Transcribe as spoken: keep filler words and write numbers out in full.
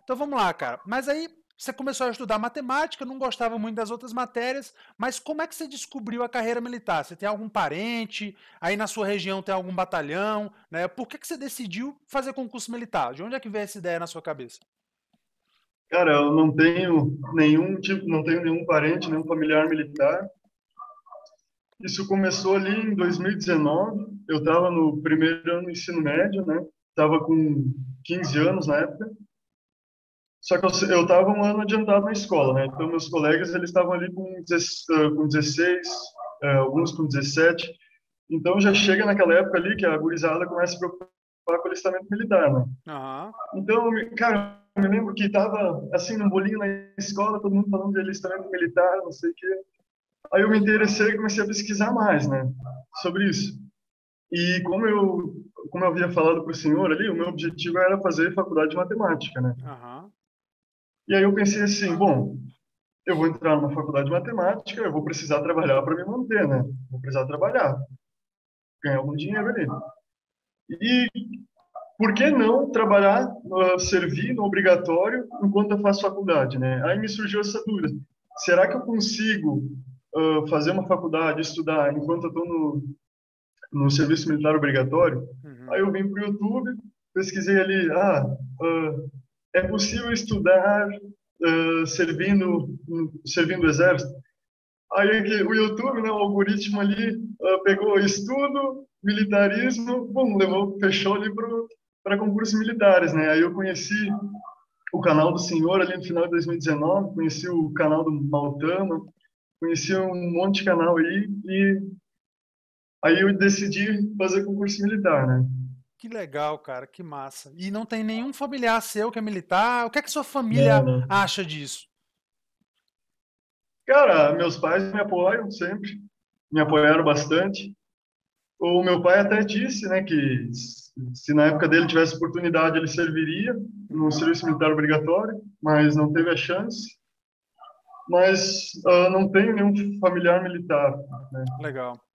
Então vamos lá, cara. Mas aí você começou a estudar matemática, não gostava muito das outras matérias, mas como é que você descobriu a carreira militar? Você tem algum parente? Aí na sua região tem algum batalhão, né? Por que que você decidiu fazer concurso militar? De onde é que veio essa ideia na sua cabeça? Cara, eu não tenho nenhum tipo, não tenho nenhum parente, nenhum familiar militar. Isso começou ali em dois mil e dezenove. Eu estava no primeiro ano do ensino médio, né? Estava com quinze anos na época. Só que eu eu estava um ano adiantado na escola, né? Então meus colegas eles estavam ali com dezesseis, eh, com dezesseis, eh, alguns com dezessete. Então já chega naquela época ali que a gurizada começa a se preocupar com o alistamento militar, né? Aham. Então, me- cara, eu me lembro que tava assim num bolinho na escola, todo mundo falando de alistamento militar, não sei o quê. Aí eu me interessei e comecei a pesquisar mais, né, sobre isso. E como eu, como eu havia falado para o senhor ali, o meu objetivo era fazer faculdade de matemática, né? Aham. E aí eu pensei assim, bom, eu vou entrar numa faculdade de matemática, eu vou precisar trabalhar para me manter, né? Vou precisar trabalhar, ganhar algum dinheiro ali. E por que não trabalhar, uh, servir no obrigatório enquanto eu faço faculdade, né? Aí me surgiu essa dúvida. Será que eu consigo uh, fazer uma faculdade, estudar enquanto eu estou no, no serviço militar obrigatório? Aí Uhum. eu vim para o YouTube, pesquisei ali, ah, uh, é possível estudar uh, servindo, servindo o exército? Aí aqui, o YouTube, né, o algoritmo ali, uh, pegou estudo, militarismo, bom, levou, fechou ali para concursos militares, né? Aí eu conheci o canal do senhor ali no final de dois mil e dezenove, conheci o canal do Maltama, conheci um monte de canal aí e aí eu decidi fazer concurso militar, né? Que legal, cara, que massa. E não tem nenhum familiar seu que é militar? O que é que sua Não, família não. acha disso? Cara, meus pais me apoiam sempre, me apoiaram bastante. O meu pai até disse, né, que se na época dele tivesse oportunidade, ele serviria no Uhum. serviço militar obrigatório, mas não teve a chance. Mas uh, não tenho nenhum familiar militar, né? Legal.